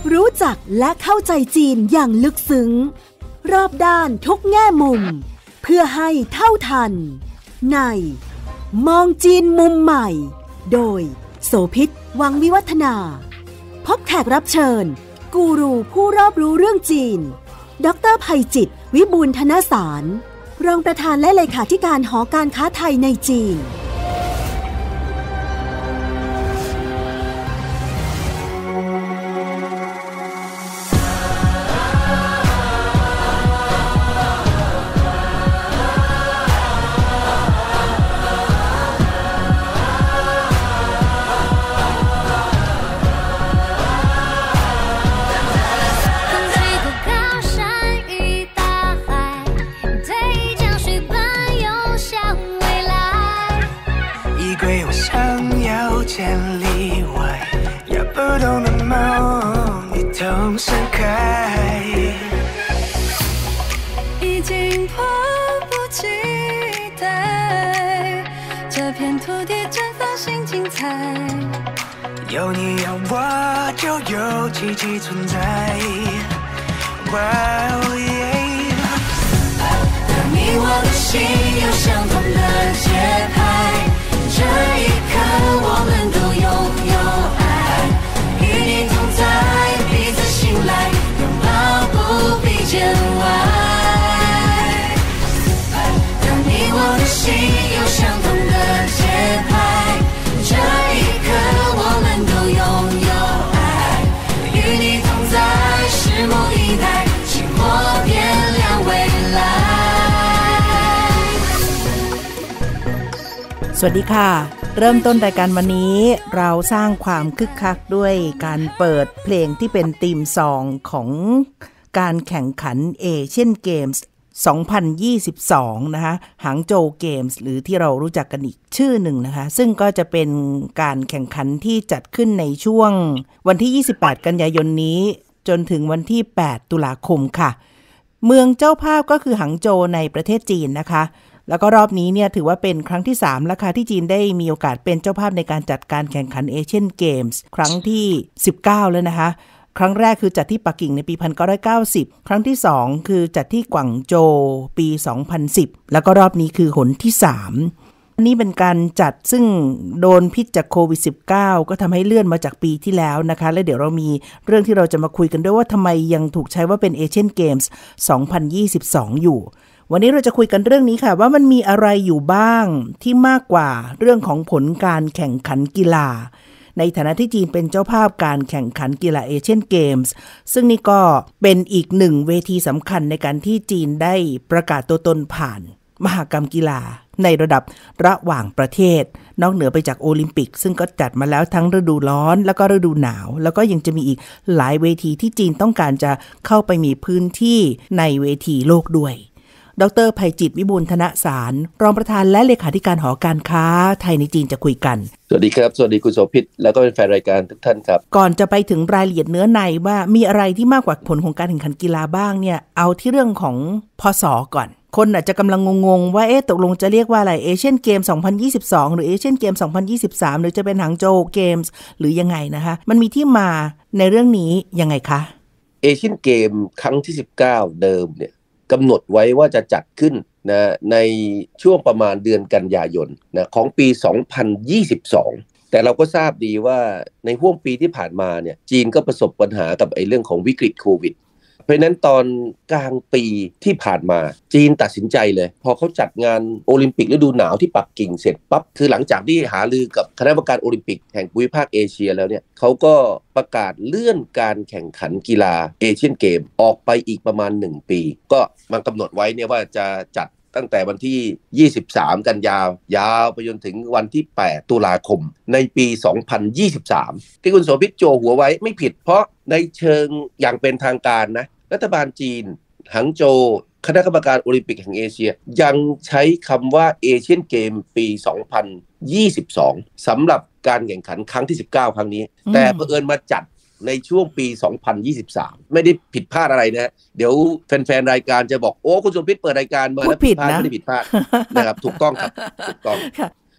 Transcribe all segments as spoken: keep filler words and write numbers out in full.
รู้จักและเข้าใจจีนอย่างลึกซึ้งรอบด้านทุกแง่มุมเพื่อให้เท่าทันในมองจีนมุมใหม่โดยโสภิต วังวิวัฒนาพบแขกรับเชิญกูรูผู้รอบรู้เรื่องจีนดร.ไพจิตร วิบูลย์ธนสารรองประธานและเลขาธิการหอการค้าไทยในจีน有你有我就有奇迹存在当你我的心有相同的节拍这一刻我们都拥有爱与你同在彼此信赖拥抱不必见外当你我的心有相同的节拍这一刻我们都拥有爱与你同在拭目以待请我点亮未来สวัสดีค่ะเริ่มต้นรายการวันนี้เราสร้างความคึกคักด้วยการเปิดเพลงที่เป็นธีมซองของการแข่งขันเอเชียนเกมส์สองพันยี่สิบสองนะคะหางโจวเกมส์หรือที่เรารู้จักกันอีกชื่อหนึ่งนะคะซึ่งก็จะเป็นการแข่งขันที่จัดขึ้นในช่วงวันที่ยี่สิบแปดกันยายนนี้จนถึงวันที่แปดตุลาคมค่ะเมืองเจ้าภาพก็คือหางโจวในประเทศจีนนะคะแล้วก็รอบนี้เนี่ยถือว่าเป็นครั้งที่สามแล้วค่ะที่จีนได้มีโอกาสเป็นเจ้าภาพในการจัดการแข่งขันเอเชียนเกมส์ครั้งที่สิบเก้าแล้วนะคะครั้งแรกคือจัดที่ปักกิ่งในปีหนึ่งพันเก้าร้อยเก้าสิบครั้งที่สองคือจัดที่กวางโจวปีสองพันสิบแล้วก็รอบนี้คือหนที่สามอันนี้เป็นการจัดซึ่งโดนพิษจากโควิด สิบเก้า ก็ทำให้เลื่อนมาจากปีที่แล้วนะคะและเดี๋ยวเรามีเรื่องที่เราจะมาคุยกันด้วยว่าทำไมยังถูกใช้ว่าเป็นเอเชียนเกมส์สองพันยี่สิบสองอยู่วันนี้เราจะคุยกันเรื่องนี้ค่ะว่ามันมีอะไรอยู่บ้างที่มากกว่าเรื่องของผลการแข่งขันกีฬาในฐานะที่จีนเป็นเจ้าภาพการแข่งขันกีฬาเอเชียนเกมส์ซึ่งนี่ก็เป็นอีกหนึ่งเวทีสำคัญในการที่จีนได้ประกาศตัวตนผ่านมหกรรมกีฬาในระดับระหว่างประเทศนอกเหนือไปจากโอลิมปิกซึ่งก็จัดมาแล้วทั้งฤดูร้อนแล้วก็ฤดูหนาวแล้วก็ยังจะมีอีกหลายเวทีที่จีนต้องการจะเข้าไปมีพื้นที่ในเวทีโลกด้วยดร.ไพจิตร วิบูลย์ธนสารรองประธานและเลขาธิการหอการค้าไทยในจีนจะคุยกันสวัสดีครับสวัสดีคุณโสภิตแล้วก็เป็นแฟนรายการทุกท่านครับก่อนจะไปถึงรายละเอียดเนื้อในว่ามีอะไรที่มากกว่าผลของการแข่งขันกีฬาบ้างเนี่ยเอาที่เรื่องของพศก่อนคนอาจจะกำลังงงๆว่าเอ๊ะตกลงจะเรียกว่าอะไรเอเชียนเกมสองพันยี่สิบสองหรือเอเชียนเกมสองพันยี่สิบสามหรือจะเป็นหางโจวเกมส์หรือยังไงนะคะมันมีที่มาในเรื่องนี้ยังไงคะเอเชียนเกมครั้งที่สิบเก้าเดิมเนี่ยกำหนดไว้ว่าจะจัดขึ้นนะในช่วงประมาณเดือนกันยายนนะของปีสองพันยี่สิบสองแต่เราก็ทราบดีว่าในห่วงปีที่ผ่านมาเนี่ยจีนก็ประสบปัญหากับไอ้เรื่องของวิกฤตโควิดเพราะฉะนั้นตอนกลางปีที่ผ่านมาจีนตัดสินใจเลยพอเขาจัดงานโอลิมปิกฤดูหนาวที่ปักกิ่งเสร็จปั๊บคือหลังจากที่หารือกับคณะกรรมการโอลิมปิกแห่งภูมิภาคเอเชียแล้วเนี่ยเขาก็ประกาศเลื่อนการแข่งขันกีฬาเอเชียนเกมออกไปอีกประมาณหนึ่งปีก็มากำหนดไว้เนี่ยว่าจะจัดตั้งแต่วันที่ยี่สิบสามกันยาวยาวไปจนถึงวันที่แปดตุลาคมในปีสองพันยี่สิบสามที่คุณโสภิตโจหัวไว้ไม่ผิดเพราะในเชิงอย่างเป็นทางการนะรัฐบาลจีนหางโจวคณะกรรมการโอลิมปิกแห่งเอเชียยังใช้คำว่าเอเชียนเกมปีสองพันยี่สิบสองสำหรับการแข่งขันครั้งที่สิบเก้าครั้งนี้แต่เผอิญมาจัดในช่วงปีสองพันยี่สิบสามไม่ได้ผิดพลาดอะไรนะเดี๋ยวแฟนๆรายการจะบอกโอ้คุณโสภิตเปิดรายการมาแล้วผิดพลาดไม่ได้ผิดพลาดนะครับถูกต้องครับถูกต้อง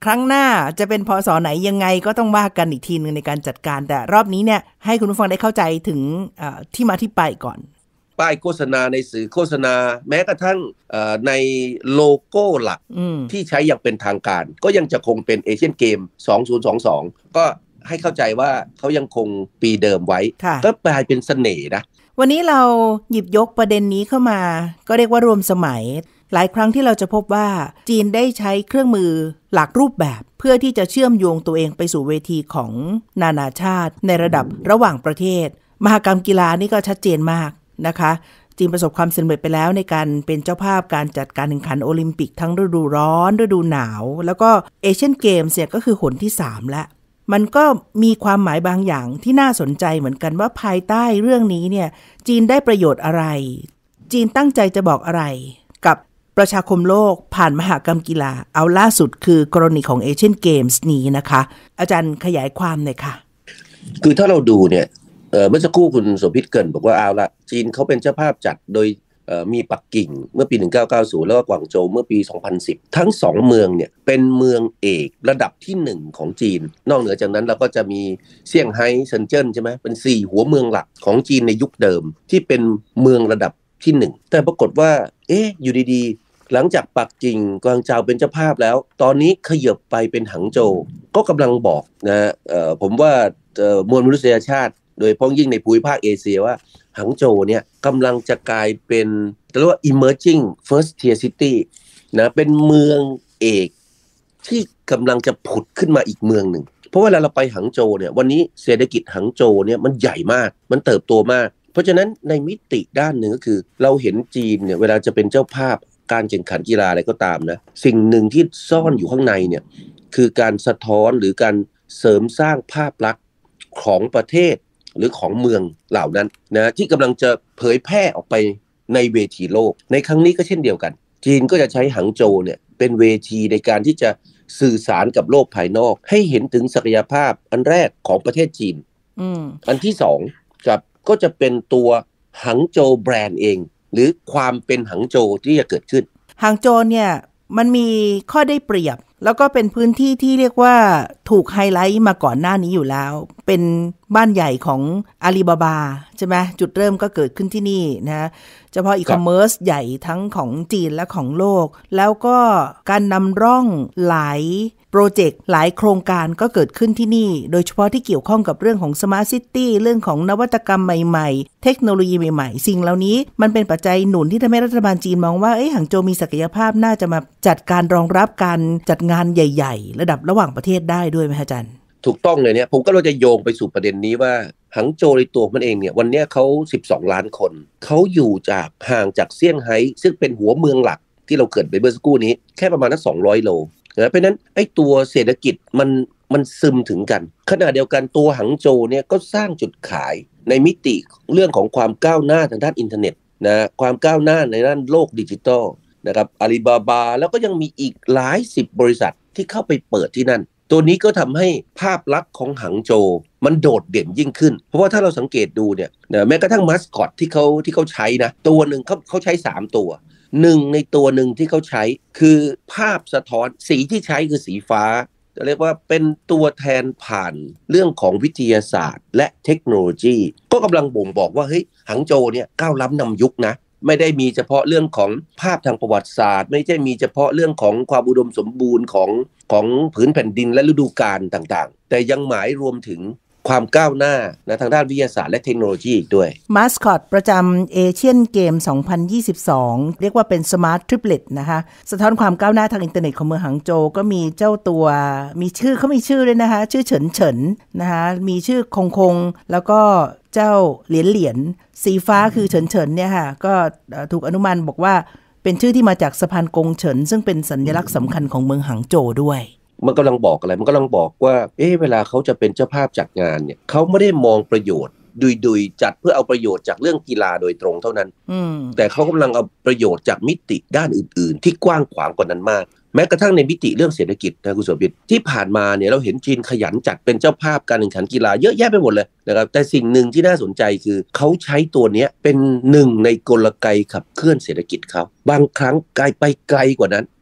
ครั้งหน้าจะเป็นพศไหนยังไงก็ต้องว่ากันอีกทีนึงในการจัดการแต่รอบนี้เนี่ยให้คุณผู้ฟังได้เข้าใจถึงที่มาที่ไปก่อนป้ายโฆษณาในสื่อโฆษณาแม้กระทั่งในโลโก้หลักที่ใช้อย่างเป็นทางการก็ยังจะคงเป็นเอเชียนเกมสองพันยี่สิบสองก็ให้เข้าใจว่าเขายังคงปีเดิมไว้ก็กลายเป็นเสน่ห์นะวันนี้เราหยิบยกประเด็นนี้เข้ามาก็เรียกว่ารวมสมัยหลายครั้งที่เราจะพบว่าจีนได้ใช้เครื่องมือหลากรูปแบบเพื่อที่จะเชื่อมโยงตัวเองไปสู่เวทีของนานาชาติในระดับระหว่างประเทศมหกรรมกีฬานี่ก็ชัดเจนมากนะคะจีนประสบความสำเร็จไปแล้วในการเป็นเจ้าภาพการจัดการแข่งขันโอลิมปิกทั้งฤดูร้อนฤดูหนาวแล้วก็เอเชียนเกมส์เนี่ยก็คือหนที่สามแล้วมันก็มีความหมายบางอย่างที่น่าสนใจเหมือนกันว่าภายใต้เรื่องนี้เนี่ยจีนได้ประโยชน์อะไรจีนตั้งใจจะบอกอะไรกับประชาคมโลกผ่านมหกรรมกีฬาเอาล่าสุดคือกรณีของเอเชียนเกมส์นี้นะคะอาจารย์ขยายความหน่อยค่ะคือถ้าเราดูเนี่ยเอ่อเมื่อสักครู่คุณโสภิตเกริ่นบอกว่าเอาละจีนเขาเป็นเจ้าภาพจัดโดยเอ่อมีปักกิ่งเมื่อปีหนึ่งพันเก้าร้อยเก้าสิบแล้วก็กวางโจวเมื่อปีสองพันสิบทั้งสองเมืองเนี่ยเป็นเมืองเอกระดับที่หนึ่งของจีนนอกเหนือจากนั้นเราก็จะมีเซี่ยงไฮ้เซินเจิ้นใช่ไหมเป็นสี่หัวเมืองหลักของจีนในยุคเดิมที่เป็นเมืองระดับที่หนึ่งแต่ปรากฏว่าเอ๊ะอยู่ดีๆหลังจากปักกิ่งกวางโจวเป็นเจ้าภาพแล้วตอนนี้ขยับไปเป็นหังโจวก็กำลังบอกนะเอ่อผมว่าเอ่อมวลมนุษยชาติโดยพ้องยิ่งในภูมิภาคเอเชียว่าหังโจวเนี่ยกำลังจะกลายเป็นเรียกว่า emerging first tier city นะเป็นเมืองเอกที่กำลังจะผุดขึ้นมาอีกเมืองหนึ่งเพราะเวลาเราไปหังโจวเนี่ยวันนี้เศรษฐกิจหังโจวเนี่ยมันใหญ่มากมันเติบโตมากเพราะฉะนั้นในมิติด้านหนึ่งก็คือเราเห็นจีนเนี่ยเวลาจะเป็นเจ้าภาพการแข่งขันกีฬาอะไรก็ตามนะสิ่งหนึ่งที่ซ่อนอยู่ข้างในเนี่ยคือการสะท้อนหรือการเสริมสร้างภาพลักษณ์ของประเทศหรือของเมืองเหล่านั้นนะที่กำลังจะเผยแพร่ออกไปในเวทีโลกในครั้งนี้ก็เช่นเดียวกันจีนก็จะใช้หังโจวเนี่ยเป็นเวทีในการที่จะสื่อสารกับโลกภายนอกให้เห็นถึงศักยภาพอันแรกของประเทศจีน อ, อันที่สองกับก็จะเป็นตัวหังโจวแบรนด์เองหรือความเป็นหังโจวที่จะเกิดขึ้นหังโจวเนี่ยมันมีข้อได้เปรียบแล้วก็เป็นพื้นที่ที่เรียกว่าถูกไฮไลท์มาก่อนหน้านี้อยู่แล้วเป็นบ้านใหญ่ของอาลีบาบาใช่ไหมจุดเริ่มก็เกิดขึ้นที่นี่นะเฉพาะอีคอมเมิร์ซใหญ่ทั้งของจีนและของโลกแล้วก็การนำร่องหลายโปรเจกต์หลายโครงการก็เกิดขึ้นที่นี่โดยเฉพาะที่เกี่ยวข้องกับเรื่องของสมาร์ทซิตี้เรื่องของนวัตกรรมใหม่ๆเทคโนโลยีใหม่ๆสิ่งเหล่านี้มันเป็นปัจจัยหนุนที่ทำให้รัฐบาลจีนมองว่าเอ้ยหังโจวมีศักยภาพน่าจะมาจัดการรองรับการจัดงานใหญ่ๆระดับระหว่างประเทศได้ด้วยไหมอาจารย์ถูกต้องเลยเนี่ยผมก็เราจะโยงไปสู่ประเด็นนี้ว่าหังโจวในตัวมันเองเนี่ยวันนี้เขาสิบสองล้านคนเขาอยู่จากห่างจากเซี่ยงไฮ้ซึ่งเป็นหัวเมืองหลักที่เราเกิดไปเมื่อสักครู่นี้แค่ประมาณนักสองร้อยโลนะเพราะนั้นไอ้ตัวเศรษฐกิจมันมันซึมถึงกันขณะเดียวกันตัวหังโจวเนี่ยก็สร้างจุดขายในมิติเรื่องของความก้าวหน้าทางด้านอินเทอร์เน็ตนะความก้าวหน้าในด้านโลกดิจิทัลนะครับอาลีบาบาแล้วก็ยังมีอีกหลายสิบบริษัทที่เข้าไปเปิดที่นั่นตัวนี้ก็ทำให้ภาพลักษณ์ของหังโจวมันโดดเด่นยิ่งขึ้นเพราะว่าถ้าเราสังเกตดูเนี่ยแม้กระทั่งมาสคอตที่เขาที่เขาใช้นะตัวหนึ่งเขาเขาใช้สามตัวหนึ่งในตัวหนึ่งที่เขาใช้คือภาพสะท้อนสีที่ใช้คือสีฟ้าเรียกว่าเป็นตัวแทนผ่านเรื่องของวิทยาศาสตร์และเทคโนโลยีก็กำลังบ่งบอกว่าเฮ้ยหังโจวเนี่ยก้าวล้ำนำยุคนะไม่ได้มีเฉพาะเรื่องของภาพทางประวัติศาสตร์ไม่ใช่มีเฉพาะเรื่องของความอุดมสมบูรณ์ของของผืนแผ่นดินและฤดูกาลต่างๆแต่ยังหมายรวมถึงความก้าวหน้านะทางด้านวิทยาศาสตร์และเทคโนโลยีอีกด้วยมาสคอตประจำเอเชียนเกมสองพันยี่สิบสองเรียกว่าเป็นสมาร์ททริปเลตนะคะสะท้อนความก้าวหน้าทางอินเทอร์เน็ตของเมืองหังโจวก็มีเจ้าตัวมีชื่อเขามีชื่อเลยนะคะชื่อเฉินเฉินนะคะมีชื่อคงคงแล้วก็เจ้าเหรียญเหรียญสีฟ้าคือเฉินเฉินเนี่ยค่ะก็ถูกอนุมานบอกว่าเป็นชื่อที่มาจากสะพานกงเฉินซึ่งเป็นสัญลักษณ์สำคัญของเมืองหังโจวด้วยมันกำลังบอกอะไรมันกำลังบอกว่าเอ๊ะเวลาเขาจะเป็นเจ้าภาพจัดงานเนี่ยเขาไม่ได้มองประโยชน์ดุยๆจัดเพื่อเอาประโยชน์จากเรื่องกีฬาโดยตรงเท่านั้นแต่เขากำลังเอาประโยชน์จากมิติด้านอื่นๆที่กว้างขวางกว่านั้นมากแม้กระทั่งในมิติเรื่องเศรษฐกิจนะคุณโสภิตที่ผ่านมาเนี่ยเราเห็นจีนขยันจัดเป็นเจ้าภาพการแข่งขันกีฬาเยอะแยะไปหมดเลยนะครับแต่สิ่งหนึ่งที่น่าสนใจคือเขาใช้ตัวนี้เป็นหนึ่งในกลไกขับเคลื่อนเศรษฐกิจเขาบางครั้งไกลไปไกลกว่านั้น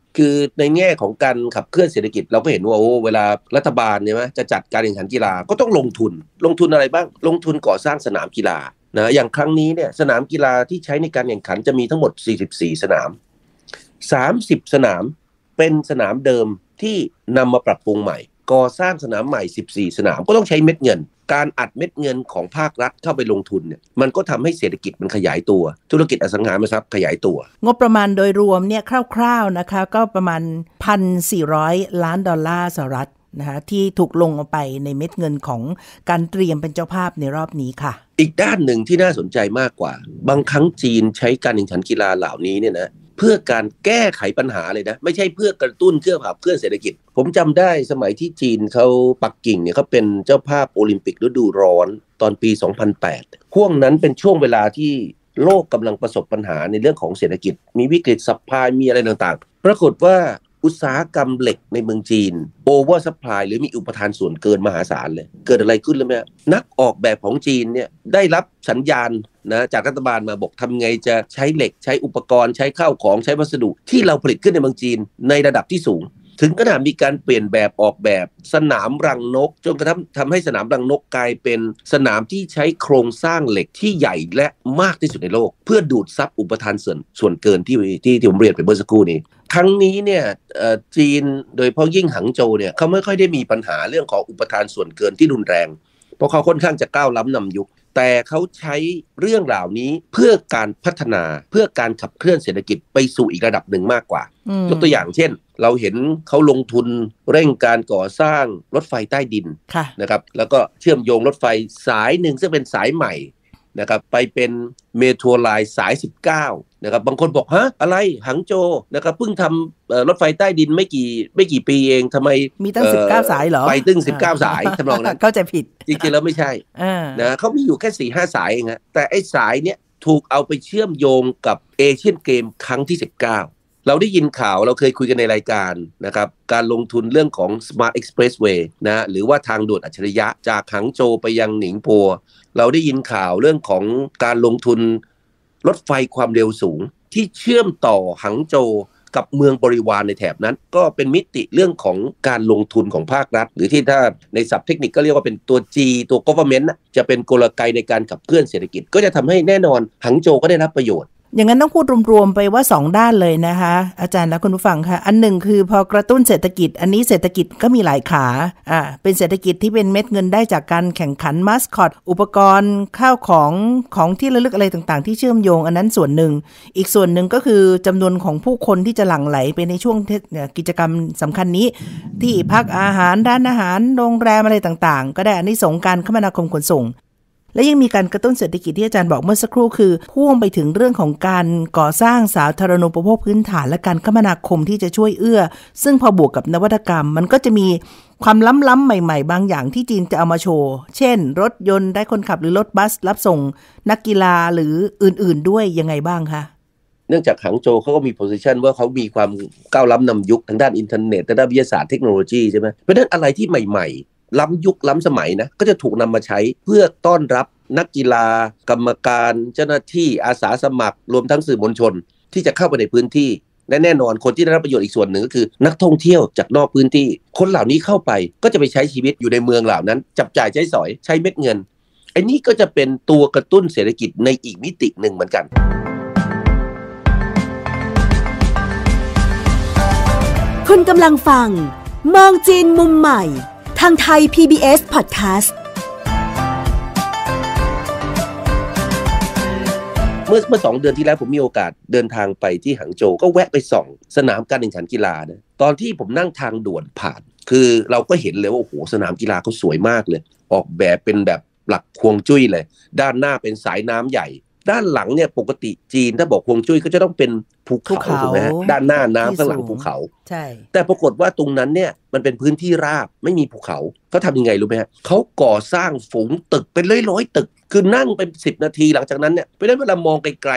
คือในแง่ของการขับเคลื่อนเศรษฐกิจเราก็เห็นว่าโอ้เวลารัฐบาลเนี่ยจะจัดการแข่งขันกีฬาก็ต้องลงทุนลงทุนอะไรบ้างลงทุนก่อสร้างสนามกีฬานะอย่างครั้งนี้เนี่ยสนามกีฬาที่ใช้ในการแข่งขันจะมีทั้งหมดสี่สิบสี่สนามสามสิบสนามเป็นสนามเดิมที่นำมาปรับปรุงใหม่ก่อสร้างสนามใหม่สิบสี่สนามก็ต้องใช้เม็ดเงินการอัดเม็ดเงินของภาครัฐเข้าไปลงทุนเนี่ยมันก็ทำให้เศรษฐกิจมันขยายตัวธุรกิจอสังหาริมทรัพย์ขยายตัวงบประมาณโดยรวมเนี่ยคร่าวๆนะคะก็ประมาณ หนึ่งพันสี่ร้อย ล้านดอลลาร์สหรัฐนะคะที่ถูกลงไปในเม็ดเงินของการเตรียมเป็นเจ้าภาพในรอบนี้ค่ะอีกด้านหนึ่งที่น่าสนใจมากกว่าบางครั้งจีนใช้การแข่งขันกีฬาเหล่านี้เนี่ยนะเพื่อการแก้ไขปัญหาเลยนะไม่ใช่เพื่อกระตุ้นเพื่อขับเคลื่อนเศรษฐกิจผมจำได้สมัยที่จีนเขาปักกิ่งเนี่ยเขาเป็นเจ้าภาพโอลิมปิกฤดูร้อนตอนปีสองพันแปดช่วงนั้นเป็นช่วงเวลาที่โลกกำลังประสบปัญหาในเรื่องของเศรษฐกิจมีวิกฤตซัพพลายมีอะไรต่างๆปรากฏว่าอุตสาหกรรมเหล็กในเมืองจีนโอเวอร์ซัพพลายหรือมีอุปทานส่วนเกินมหาศาลเลยเกิดอะไรขึ้นแล้วไหมนักออกแบบของจีนเนี่ยได้รับสัญญาณนะจากรัฐบาลมาบอกทำไงจะใช้เหล็กใช้อุปกรณ์ใช้ข้าวของใช้วัสดุที่เราผลิตขึ้นในเมืองจีนในระดับที่สูงถึงขนาดมีการเปลี่ยนแบบออกแบบสนามรังนกจนกระทั่งทำให้สนามรังนกกลายเป็นสนามที่ใช้โครงสร้างเหล็กที่ใหญ่และมากที่สุดในโลกเพื่อดูดซับอุปทานส่วนส่วนเกินที่ที่ที่ผมเรียนไปเมื่อสักครู่นี้ทั้งนี้เนี่ยจีนโดยเฉพาะยิ่งหังโจวเนี่ยเขาไม่ค่อยได้มีปัญหาเรื่องของอุปทานส่วนเกินที่รุนแรงเพราะเขาค่อนข้างจะก้าวล้ำนำยุคแต่เขาใช้เรื่องเหล่านี้เพื่อการพัฒนาเพื่อการขับเคลื่อนเศรษฐกิจไปสู่อีกระดับหนึ่งมากกว่ายกตัวอย่างเช่นเราเห็นเขาลงทุนเร่งการก่อสร้างรถไฟใต้ดินนะครับแล้วก็เชื่อมโยงรถไฟสายหนึ่งซึ่งเป็นสายใหม่นะครับไปเป็นเมโทรไลน์สายสิบเก้านะครับบางคนบอกฮะอะไรหังโจวนะครับเพิ่งทำรถไฟใต้ดินไม่กี่ไม่กี่ปีเองทำไมมีตั้งสิบเก้าสายเหรอไปตั้งสิบเก้าสายทำนองนั้นเข้าใจผิดจริงๆแล้วไม่ใช่นะเขามีอยู่แค่ สี่ห้า สายเองฮะแต่ไอ้สายเนี้ยถูกเอาไปเชื่อมโยงกับเอเชียนเกมครั้งที่สิบเก้าเราได้ยินข่าวเราเคยคุยกันในรายการนะครับการลงทุนเรื่องของ Smart Expressway นะหรือว่าทางด่วนอัจฉริยะจากหังโจวไปยังหนิงโปัวเราได้ยินข่าวเรื่องของการลงทุนรถไฟความเร็วสูงที่เชื่อมต่อหังโจวกับเมืองบริวารในแถบนั้นก็เป็นมิติเรื่องของการลงทุนของภาครัฐหรือที่ถ้าในศัพท์เทคนิคก็เรียกว่าเป็นตัว G ตัว Government จะเป็นกลไกในการขับเคลื่อนเศรษฐกิจก็จะทำให้แน่นอนหังโจวก็ได้รับประโยชน์อย่างนั้นต้องพูดรวมๆไปว่าสองด้านเลยนะคะอาจารย์และคุณผู้ฟังค่ะอันหนึ่งคือพอกระตุ้นเศรษฐกิจอันนี้เศรษฐกิจก็มีหลายขาอ่าเป็นเศรษฐกิจที่เป็นเม็ดเงินได้จากการแข่งขันมาสคอตอุปกรณ์ข้าวของของที่ระลึกอะไรต่างๆที่เชื่อมโยงอันนั้นส่วนหนึ่งอีกส่วนหนึ่งก็คือจำนวนของผู้คนที่จะหลั่งไหลไปในช่วงกิจกรรมสำคัญนี้ที่พักอาหารร้านอาหารโรงแรมอะไรต่างๆก็ได้อานิสงส์การคมนาคมขนส่งและยังมีการกระตุ้นเศรษฐกิจที่อาจารย์บอกเมื่อสักครู่คือพ่วงไปถึงเรื่องของการก่อสร้างสาธารณูปโภคพื้นฐานและการคมนาคมที่จะช่วยเอื้อซึ่งพอบวกกับนวัตกรรมมันก็จะมีความล้ำๆใหม่ๆบางอย่างที่จีนจะเอามาโชว์เช่นรถยนต์ได้คนขับหรือรถบัสรับส่งนักกีฬาหรืออื่นๆด้วยยังไงบ้างคะเนื่องจากหังโจวเขาก็มีโพสิชันว่าเขามีความก้าวล้ำนำยุคทางด้านอินเทอร์เน็ตทางด้านวิทยาศาสตร์เทคโนโลยีใช่ไหมเพราะฉะนั้นอะไรที่ใหม่ๆล้ำยุคล้ำสมัยนะก็จะถูกนำมาใช้เพื่อต้อนรับนักกีฬากรรมการเจ้าหน้าที่อาสาสมัครรวมทั้งสื่อมวลชนที่จะเข้าไปในพื้นที่และแน่นอนคนที่ได้รับประโยชน์อีกส่วนหนึ่งก็คือนักท่องเที่ยวจากนอกพื้นที่คนเหล่านี้เข้าไปก็จะไปใช้ชีวิตอยู่ในเมืองเหล่านั้นจับจ่ายใช้สอยใช้เม็ดเงินไอ้นี่ก็จะเป็นตัวกระตุ้นเศรษฐกิจในอีกมิติหนึ่งเหมือนกันคุณกำลังฟังมองจีนมุมใหม่ทางไทย พี บี เอส Podcast เมื่อเมื่อสองเดือนที่แล้วผมมีโอกาสเดินทางไปที่หังโจวก็แวะไปส่องสนามการแข่งขันกีฬานะตอนที่ผมนั่งทางด่วนผ่านคือเราก็เห็นเลยว่าโอ้โหสนามกีฬาเขาสวยมากเลยออกแบบเป็นแบบหลักฮวงจุ้ยเลยด้านหน้าเป็นสายน้ำใหญ่ด้านหลังเนี่ยปกติจีนถ้าบอกฮวงจุ้ยก็จะต้องเป็นภูเขาถูกไหมฮะด้านหน้าน้ำข้างหลังภูเขาใช่แต่ปรากฏว่าตรงนั้นเนี่ยมันเป็นพื้นที่ราบไม่มีภูเขาเขาทำยังไงรู้ไหมฮะเขาก่อสร้างฝูงตึกเป็นร้อยๆตึกคือนั่งเป็นสิบนาทีหลังจากนั้นเนี่ยเพราะฉะนั้นเวลามองไกลๆเนี่ย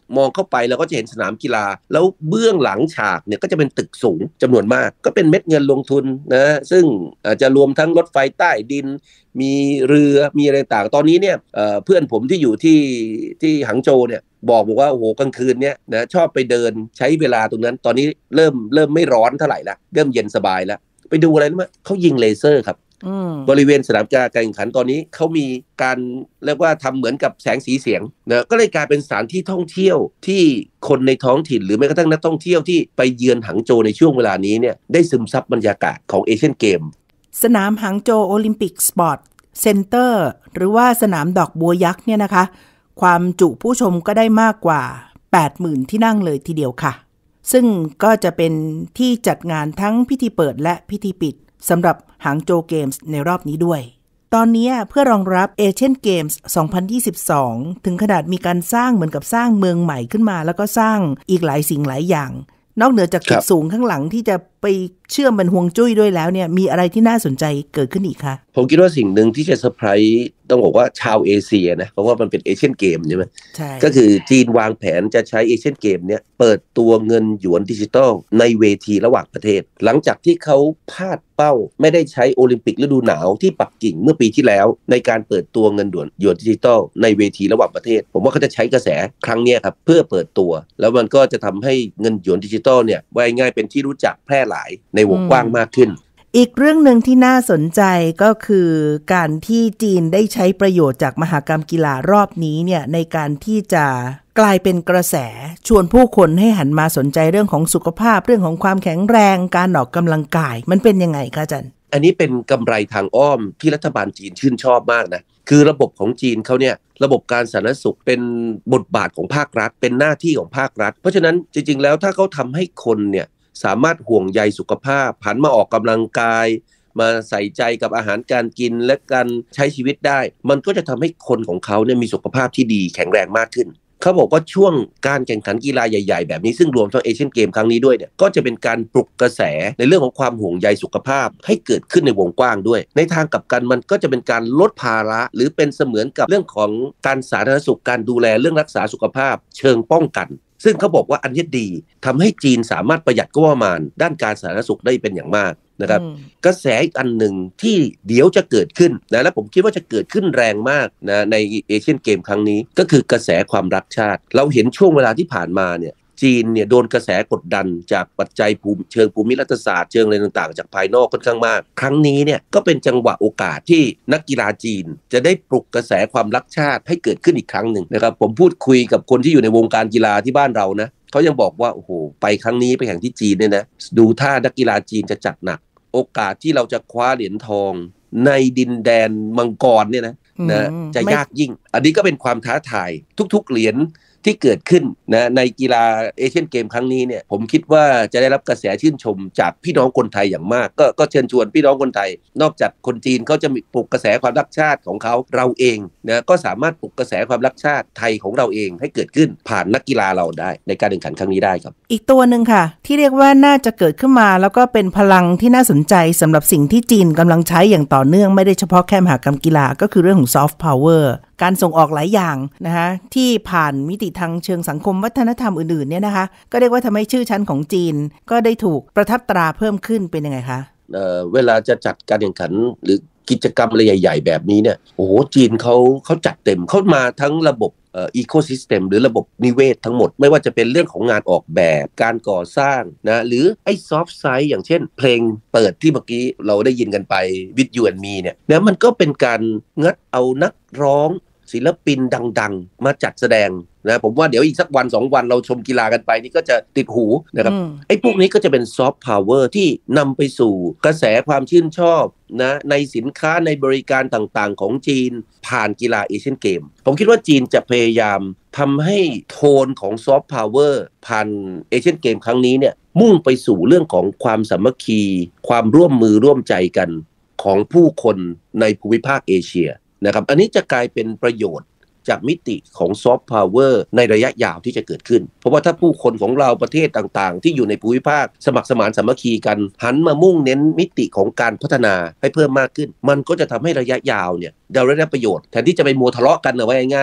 มองเข้าไปเราก็จะเห็นสนามกีฬาแล้วเบื้องหลังฉากเนี่ยก็จะเป็นตึกสูงจำนวนมากก็เป็นเม็ดเงินลงทุนนะซึ่งอาจจะรวมทั้งรถไฟใต้ดินมีเรือมีอะไรต่างตอนนี้เนี่ย เอ่อ เพื่อนผมที่อยู่ที่ที่หางโจวเนี่ยบอกบอกว่าโอ้โหกลางคืนเนี่ยนะชอบไปเดินใช้เวลาตรงนั้นตอนนี้เริ่มเริ่มไม่ร้อนเท่าไหร่ละเริ่มเย็นสบายแล้วไปดูอะไรรู้ไหมเขายิงเลเซอร์ครับบริเวณสนามกีฬาการแข่งขันตอนนี้เขามีการเรียกว่าทำเหมือนกับแสงสีเสียงนะก็เลยกลายเป็นสถานที่ท่องเที่ยวที่คนในท้องถิ่นหรือแม้กระทั่งนักท่องเที่ยวที่ไปเยือนหางโจวในช่วงเวลานี้เนี่ยได้ซึมซับบรรยากาศของเอเชียนเกมสนามหางโจวโอลิมปิกสปอร์ตเซ็นเตอร์หรือว่าสนามดอกบัวยักษ์เนี่ยนะคะความจุผู้ชมก็ได้มากกว่า แปดหมื่น ที่นั่งเลยทีเดียวค่ะซึ่งก็จะเป็นที่จัดงานทั้งพิธีเปิดและพิธีปิดสำหรับหางโจวเกมส์ในรอบนี้ด้วยตอนนี้เพื่อรองรับเอเชียนเกมส์สองพันยี่สิบสองถึงขนาดมีการสร้างเหมือนกับสร้างเมืองใหม่ขึ้นมาแล้วก็สร้างอีกหลายสิ่งหลายอย่างนอกเหนือจากตึกสูงข้างหลังที่จะไปเชื่อมเป็นห่วงจุ้ยด้วยแล้วเนี่ยมีอะไรที่น่าสนใจเกิดขึ้นอีกคะผมคิดว่าสิ่งหนึ่งที่จะเซอร์ไพรส์ต้องบอกว่าชาวเอเชียนะเพราะว่ามันเป็นเอเชียนเกมใช่ไหมใช่ก็คือจีนวางแผนจะใช้เอเชียนเกมเนี่ยเปิดตัวเงินหยวนดิจิตอลในเวทีระหว่างประเทศหลังจากที่เขาพลาดเป้าไม่ได้ใช้โอลิมปิกฤดูหนาวที่ปักกิ่งเมื่อปีที่แล้วในการเปิดตัวเงินหยวนดิจิตอลในเวทีระหว่างประเทศผมว่าเขาจะใช้กระแสครั้งนี้ครับเพื่อเปิดตัวแล้วมันก็จะทำให้เงินหยวนดิจิตอลเนี่ยว่าง่ายเป็นที่รู้จักแพร่หลายในวงกว้างมากขึ้นอีกเรื่องหนึ่งที่น่าสนใจก็คือการที่จีนได้ใช้ประโยชน์จากมหกรรมกีฬารอบนี้เนี่ยในการที่จะกลายเป็นกระแสชวนผู้คนให้หันมาสนใจเรื่องของสุขภาพเรื่องของความแข็งแรงการออกกำลังกายมันเป็นยังไงคะอาจารย์อันนี้เป็นกำไรทางอ้อมที่รัฐบาลจีนชื่นชอบมากนะคือระบบของจีนเขาเนี่ยระบบการสาธารณสุขเป็นบทบาทของภาครัฐเป็นหน้าที่ของภาครัฐเพราะฉะนั้นจริงๆแล้วถ้าเขาทำให้คนเนี่ยสามารถห่วงใยสุขภาพหันมาออกกำลังกายมาใส่ใจกับอาหารการกินและการใช้ชีวิตได้มันก็จะทำให้คนของเขาเนี่ยมีสุขภาพที่ดีแข็งแรงมากขึ้นเขาบอกว่าช่วงการแข่งขันกีฬาใหญ่ๆแบบนี้ซึ่งรวมทั้งเอเชียนเกมครั้งนี้ด้วยเนี่ยก็จะเป็นการปลุกกระแสในเรื่องของความห่วงใยสุขภาพให้เกิดขึ้นในวงกว้างด้วยในทางกลับกันมันก็จะเป็นการลดภาระหรือเป็นเสมือนกับเรื่องของการสาธารณสุขการดูแลเรื่องรักษาสุขภาพเชิงป้องกันซึ่งเขาบอกว่าอันนี้ดีทำให้จีนสามารถประหยัดงบประมาณด้านการสาธารณสุขได้เป็นอย่างมากนะครับกระแสอีกอันหนึ่งที่เดี๋ยวจะเกิดขึ้นนะและผมคิดว่าจะเกิดขึ้นแรงมากนะในเอเชียนเกมครั้งนี้ก็คือกระแสความรักชาติเราเห็นช่วงเวลาที่ผ่านมาเนี่ยจีนเนี่ยโดนกระแสกดดันจากปัจจัยภูมิเชิงภูมิรัฐศาสตร์เชิงอะไรต่างๆจากภายนอกค่อนข้างมากครั้งนี้เนี่ยก็เป็นจังหวะโอกาสที่นักกีฬาจีนจะได้ปลุกกระแสความรักชาติให้เกิดขึ้นอีกครั้งหนึ่งนะครับผมพูดคุยกับคนที่อยู่ในวงการกีฬาที่บ้านเรานะเขายังบอกว่าโอ้โหไปครั้งนี้ไปแข่งที่จีนเนี่ยนะดูท่านักกีฬาจีนจะจัดหนักโอกาสที่เราจะคว้าเหรียญทองในดินแดนมังกรเนี่ยนะนะจะยากยิ่งอันนี้ก็เป็นความท้าทายทุกๆเหรียญที่เกิดขึ้นนะในกีฬาเอเชียนเกมครั้งนี้เนี่ยผมคิดว่าจะได้รับกระแสชื่นชมจากพี่น้องคนไทยอย่างมากก็ก็เชิญชวนพี่น้องคนไทยนอกจากคนจีนเขาจะมีปลุกกระแสความรักชาติของเขาเราเองนะก็สามารถปลุกกระแสความรักชาติไทยของเราเองให้เกิดขึ้นผ่านนักกีฬาเราได้ในการแข่งขันครั้งนี้ได้ครับอีกตัวนึงค่ะที่เรียกว่าน่าจะเกิดขึ้นมาแล้วก็เป็นพลังที่น่าสนใจสำหรับสิ่งที่จีนกำลังใช้อย่างต่อเนื่องไม่ได้เฉพาะแค่มหกรรมกีฬาก็คือเรื่องของซอฟต์พาวเวอร์การส่งออกหลายอย่างนะคะที่ผ่านมิติทางเชิงสังคมวัฒนธรรมอื่นๆเนี่ยนะคะก็เรียกว่าทำให้ชื่อชั้นของจีนก็ได้ถูกประทับตราเพิ่มขึ้นเป็นยังไงคะเอ่อเวลาจะจัดการแข่งขันหรือกิจกรรมอะไรใหญ่ๆแบบนี้เนี่ยโอ้โหจีนเขาเขาจัดเต็มเขามาทั้งระบบเอ่ออีโคซิสเต็มหรือระบบนิเวศทั้งหมดไม่ว่าจะเป็นเรื่องของงานออกแบบการก่อสร้างนะหรือไอ้ซอฟต์ไซด์อย่างเช่นเพลงเปิดที่เมื่อกี้เราได้ยินกันไป With You and Me เนี่ยนะมันก็เป็นการงัดเอานักร้องศิลปินดังๆมาจัดแสดงนะผมว่าเดี๋ยวอีกสักวันสองวันเราชมกีฬากันไปนี่ก็จะติดหูนะครับไอ้พวกนี้ก็จะเป็นซอฟต์พาวเวอร์ที่นำไปสู่กระแสความชื่นชอบนะในสินค้าในบริการต่างๆของจีนผ่านกีฬาเอเชียนเกมผมคิดว่าจีนจะพยายามทำให้โทนของซอฟต์พาวเวอร์ผ่านเอเชียนเกมครั้งนี้เนี่ยมุ่งไปสู่เรื่องของความสามัคคีความร่วมมือร่วมใจกันของผู้คนในภูมิภาคเอเชียนะครับอันนี้จะกลายเป็นประโยชน์จากมิติของซอฟต์พาวเวอร์ในระยะยาวที่จะเกิดขึ้นเพราะว่าถ้าผู้คนของเราประเทศต่างๆที่อยู่ในภูมิภาคสมัครสมานสามัคคีกันหันมามุ่งเน้นมิติของการพัฒนาให้เพิ่มมากขึ้นมันก็จะทำให้ระยะยาวเนี่ยเราได้รับประโยชน์แทนที่จะไปมัวทะเลาะกันเอาไว้ง่ายๆ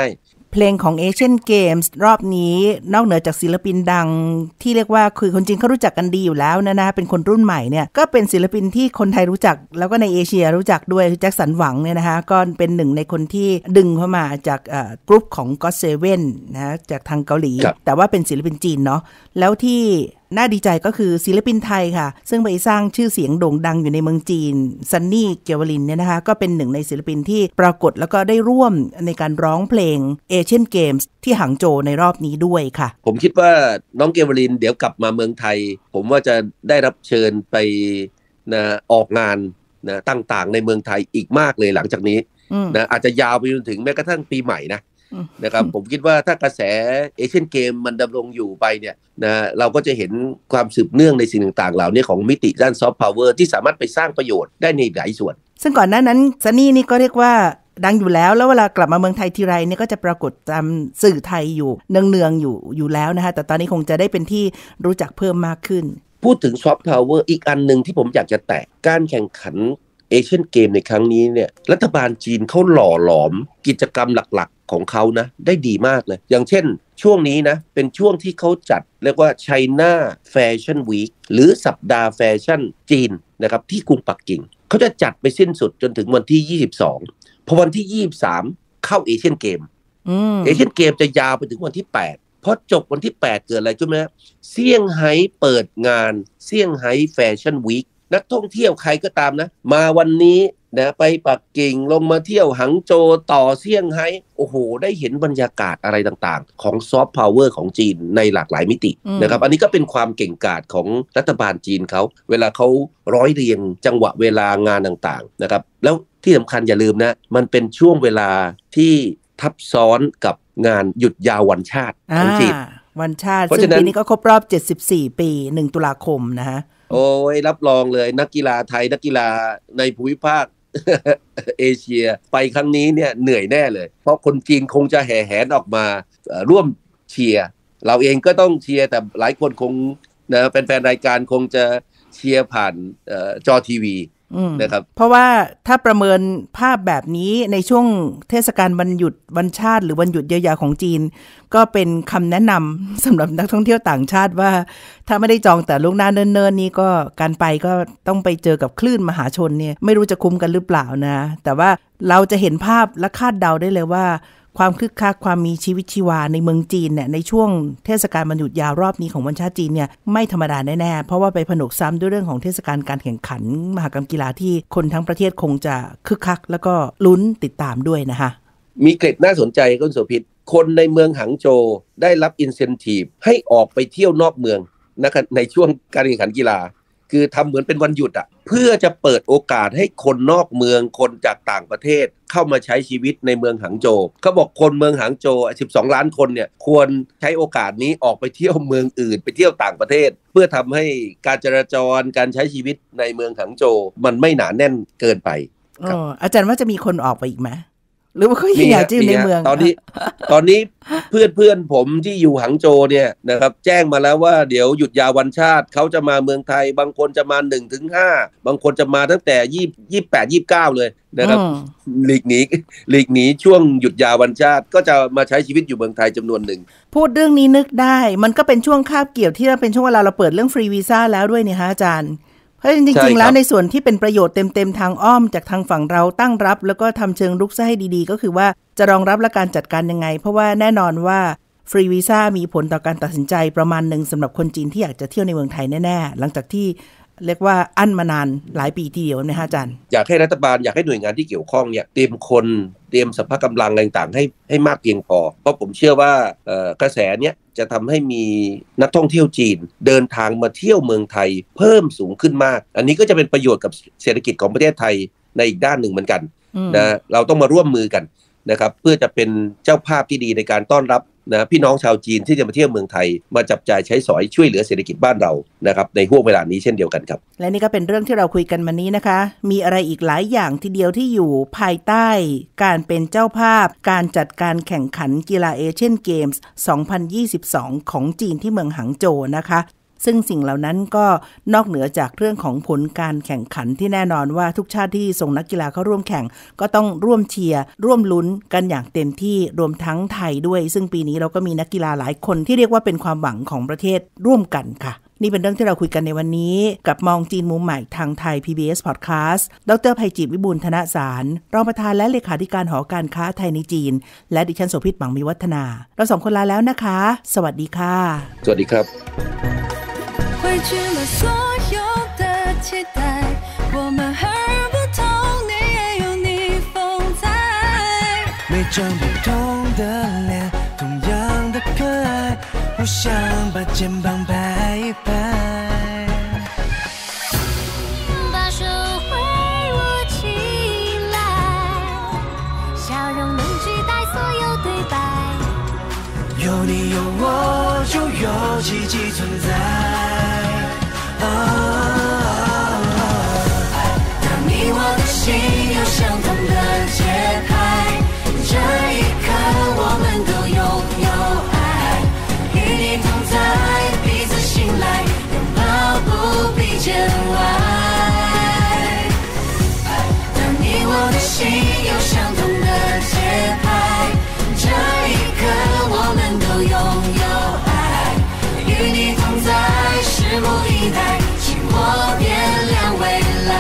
เพลงของเอเชียนเกมส์รอบนี้นอกเหนือจากศิลปินดังที่เรียกว่าคือคนจีนเขารู้จักกันดีอยู่แล้วนะนะเป็นคนรุ่นใหม่เนี่ยก็เป็นศิลปินที่คนไทยรู้จักแล้วก็ในเอเชียรู้จักด้วยแจ็คสันหวังเนี่ยนะคะก็เป็นหนึ่งในคนที่ดึงเข้ามาจากเอ่อกรุ๊ปของ ก็อต เซเว่น นะจากทางเกาหลีแต่ว่าเป็นศิลปินจีนเนาะแล้วที่น่าดีใจก็คือศิลปินไทยค่ะซึ่งไปสร้างชื่อเสียงโด่งดังอยู่ในเมืองจีนซันนี่เกวลินเนี่ยนะคะก็เป็นหนึ่งในศิลปินที่ปรากฏแล้วก็ได้ร่วมในการร้องเพลงเอเชียนเกมส์ที่หางโจวในรอบนี้ด้วยค่ะผมคิดว่าน้องเกวลินเดี๋ยวกลับมาเมืองไทยผมว่าจะได้รับเชิญไปนะออกงานนะต่างๆในเมืองไทยอีกมากเลยหลังจากนี้นะอาจจะยาวไปจนถึงแม้กระทั่งปีใหม่นะนะครับผมคิดว่าถ้ากระแสเอเชียนเกมมันดำรงอยู่ไปเนี่ยนะเราก็จะเห็นความสืบเนื่องในสิ่งต่างๆเหล่านี้ของมิติด้านซอฟต์พาวเวอร์ที่สามารถไปสร้างประโยชน์ได้ในหลายส่วนซึ่งก่อนหน้านั้นซันนี่นี่ก็เรียกว่าดังอยู่แล้วแล้วเวลากลับมาเมืองไทยทีไรเนี่ยก็จะปรากฏตามสื่อไทยอยู่เนืองๆอยู่อยู่แล้วนะคะแต่ตอนนี้คงจะได้เป็นที่รู้จักเพิ่มมากขึ้นพูดถึงซอฟต์พาวเวอร์อีกอันนึงที่ผมอยากจะแตะการแข่งขันเอเชียนเกมในครั้งนี้เนี่ยรัฐบาลจีนเขาหล่อหลอมกิจกรรมหลักๆของเขานะได้ดีมากเลยอย่างเช่นช่วงนี้นะเป็นช่วงที่เขาจัดเรียกว่า China Fashion Week หรือสัปดาห์แฟชั่นจีนนะครับที่กรุงปักกิ่งเขาจะจัดไปสิ้นสุดจนถึงวันที่ยี่สิบสองพอวันที่ยี่สิบสามเข้าเอเชียนเกมเอเชียนเกมจะยาวไปถึงวันที่แปดพอจบวันที่แปดเกิดอะไรใช่ไหมเซี่ยงไฮ้เปิดงานเซี่ยงไฮ้แฟชั่นวีคนักท่องเที่ยวใครก็ตามนะมาวันนี้นะไปปักกิ่งลงมาเที่ยวหางโจวต่อเซี่ยงไฮ้โอ้โหได้เห็นบรรยากาศอะไรต่างๆของซอฟต์พาวเวอร์ของจีนในหลากหลายมิตินะครับอันนี้ก็เป็นความเก่งกาจของรัฐบาลจีนเขาเวลาเขาร้อยเรียงจังหวะเวลางานต่างๆนะครับแล้วที่สำคัญอย่าลืมนะมันเป็นช่วงเวลาที่ทับซ้อนกับงานหยุดยาววันชาติของจีนวันชาติซึ่งปีนี้ก็ครบรอบเจ็ดสิบสี่ปีหนึ่งตุลาคมนะฮะโอ้ยรับรองเลยนักกีฬาไทยนักกีฬาในภูมิภาค เอเชียไปครั้งนี้เนี่ยเหนื่อยแน่เลยเพราะคนจีนคงจะแห่แหนออกมาร่วมเชียร์เราเองก็ต้องเชียร์แต่หลายคนคงนะแฟนๆรายการคงจะเชียร์ผ่านจอทีวีนะครับเพราะว่าถ้าประเมินภาพแบบนี้ในช่วงเทศกาลวันหยุดวันชาติหรือวันหยุดยาวๆของจีนก็เป็นคำแนะนำสำหรับนักท่องเที่ยวต่างชาติว่าถ้าไม่ได้จองแต่ล่วงหน้าเนิ่นๆนี้ก็การไปก็ต้องไปเจอกับคลื่นมหาชนเนี่ยไม่รู้จะคุ้มกันหรือเปล่านะแต่ว่าเราจะเห็นภาพและคาดเดาได้เลยว่าความคึกคักความมีชีวิตชีวาในเมืองจีนเนี่ยในช่วงเทศกาลวันหยุดยาวรอบนี้ของวันชาติจีนเนี่ยไม่ธรรมดาแน่ๆเพราะว่าไปผนวกซ้ำด้วยเรื่องของเทศกาลการแข่งขันมหกรรมกีฬาที่คนทั้งประเทศคงจะคึกคักแล้วก็ลุ้นติดตามด้วยนะคะมีเกร็ดน่าสนใจคุณโสภิตคนในเมืองหางโจวได้รับอินเซนทีฟให้ออกไปเที่ยวนอกเมืองนะครับในช่วงการแข่งขันกีฬาคือทำเหมือนเป็นวันหยุดอ่ะเพื่อจะเปิดโอกาสให้คนนอกเมืองคนจากต่างประเทศเข้ามาใช้ชีวิตในเมืองหางโจวเขาบอกคนเมืองหางโจวสิบสองล้านคนเนี่ยควรใช้โอกาสนี้ออกไปเที่ยวเมืองอื่นไปเที่ยวต่างประเทศเพื่อทำให้การจราจรการใช้ชีวิตในเมืองหางโจวมันไม่หนาแน่นเกินไปอ๋ออาจารย์ว่าจะมีคนออกไปอีกไหมหรือว่าเขาอยากจะอยู่ในเมืองตอนนี้ตอนนี้เพื่อนเพื่อนผมที่อยู่หางโจวเนี่ยนะครับแจ้งมาแล้วว่าเดี๋ยวหยุดยาววันชาติเขาจะมาเมืองไทยบางคนจะมา หนึ่งถึงห้า บางคนจะมาตั้งแต่ยี่สิบแปด ยี่สิบเก้าเลยนะครับหลีกหนีหลีกหนีช่วงหยุดยาววันชาติก็จะมาใช้ชีวิตอยู่เมืองไทยจำนวนหนึ่งพูดเรื่องนี้นึกได้มันก็เป็นช่วงคาบเกี่ยวที่เป็นช่วงเวลาเราเปิดเรื่องฟรีวีซ่าแล้วด้วยนี่ฮะอาจารย์เพราะจริงๆแล้วในส่วนที่เป็นประโยชน์เต็มๆทางอ้อมจากทางฝั่งเราตั้งรับแล้วก็ทำเชิงรุกซะให้ดีๆก็คือว่าจะรองรับและการจัดการยังไงเพราะว่าแน่นอนว่าฟรีวีซ่ามีผลต่อการตัดสินใจประมาณหนึ่งสำหรับคนจีนที่อยากจะเที่ยวในเมืองไทยแน่ๆหลังจากที่เรียกว่าอั้นมานานหลายปีทีเดียวนะฮะอาจารย์อยากให้รัฐบาลอยากให้หน่วยงานที่เกี่ยวข้องเนี่ยเตรียมคนเตรียมสภาพกำลังอะไรต่างๆให้ให้มากเพียงพอเพราะผมเชื่อว่ากระแสเนี้ยจะทำให้มีนักท่องเที่ยวจีนเดินทางมาเที่ยวเมืองไทยเพิ่มสูงขึ้นมากอันนี้ก็จะเป็นประโยชน์กับเศรษฐกิจของประเทศไทยในอีกด้านหนึ่งเหมือนกันนะเราต้องมาร่วมมือกันนะครับเพื่อจะเป็นเจ้าภาพที่ดีในการต้อนรับนะพี่น้องชาวจีนที่จะมาเที่ยวเมืองไทยมาจับจ่ายใช้สอยช่วยเหลือเศรษฐกิจบ้านเรานะครับในห่วงเวลานี้เช่นเดียวกันครับและนี่ก็เป็นเรื่องที่เราคุยกันมานี้นะคะมีอะไรอีกหลายอย่างทีเดียวที่อยู่ภายใต้การเป็นเจ้าภาพการจัดการแข่งขันกีฬาเอเชียนเกมส์สองพันยี่สิบสองของจีนที่เมืองหางโจวนะคะซึ่งสิ่งเหล่านั้นก็นอกเหนือจากเรื่องของผลการแข่งขันที่แน่นอนว่าทุกชาติที่ส่งนักกีฬาเข้าร่วมแข่งก็ต้องร่วมเชียร์ร่วมลุ้นกันอย่างเต็มที่รวมทั้งไทยด้วยซึ่งปีนี้เราก็มีนักกีฬาหลายคนที่เรียกว่าเป็นความหวังของประเทศร่วมกันค่ะนี่เป็นเรื่องที่เราคุยกันในวันนี้กับมองจีนมุมใหม่ทางไทย พี บี เอส Podcast ดร.ไพจิตรวิบูลย์ธนสารรองประธานและเลขาธิการหอการค้าไทยในจีนและดิฉันโสภิต หมังมีวัฒนาเราสองคนลาแล้วนะคะสวัสดีค่ะสวัสดีครับ汇聚了所有的期待我们和而不同你也有你风采每张不同的脸同样的可爱互相把肩膀拍一拍把手挥舞起来笑容能取代所有对白有你有我就有奇迹存在哦当你我的心有相同的节拍这一刻我们都拥有爱与你同在彼此信赖拥抱不必见外当你我的心有相同的节拍这一刻我们都拥有爱与你同在拭目以待请我点亮未来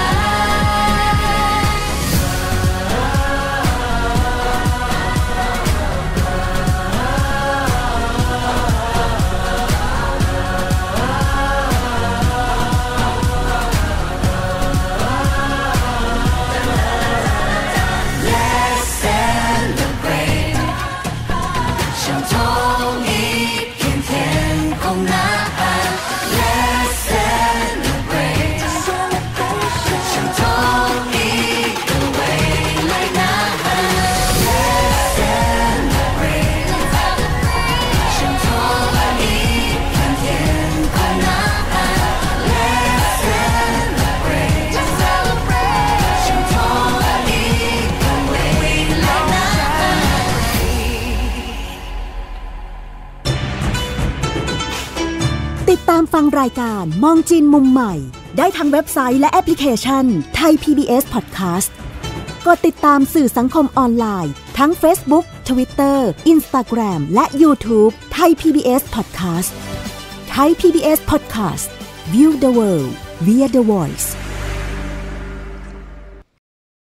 ตามฟังรายการมองจีนมุมใหม่ได้ทางเว็บไซต์และแอปพลิเคชันไทย พี บี เอส Podcast กดติดตามสื่อสังคมออนไลน์ทั้ง Facebook, Twitter, Instagram และ YouTube ไทย พี บี เอส Podcast ไทย พี บี เอส Podcast View the world via the voice